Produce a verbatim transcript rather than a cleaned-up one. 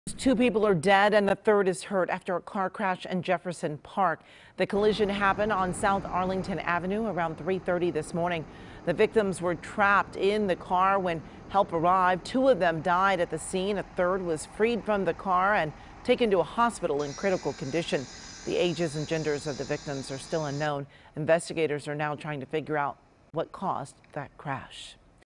Two people are dead and the third is hurt after a car crash in Jefferson Park. The collision happened on South Arlington Avenue around three thirty this morning. The victims were trapped in the car when help arrived. Two of them died at the scene. A third was freed from the car and taken to a hospital in critical condition. The ages and genders of the victims are still unknown. Investigators are now trying to figure out what caused that crash.